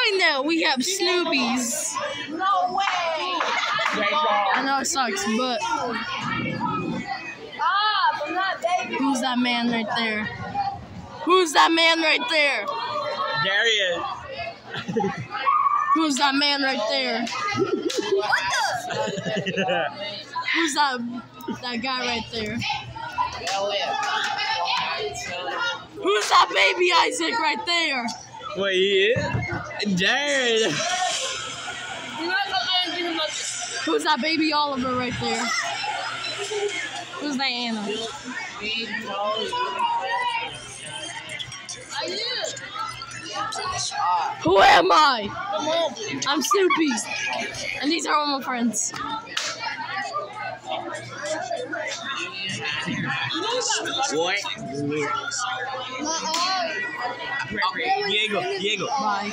knowing that we have Snoopies. No way. I know it sucks, but I'm not baby. who's that man right there? Who's that man right there? Darius. Who's that man right there? What the? Who's that guy right there? Who's that baby Isaac right there? Wait, he is? Jared. Who's that baby Oliver right there? Who's that Anna? Who am I? I'm Snoopy. And these are all my friends. What? Diego. Bye.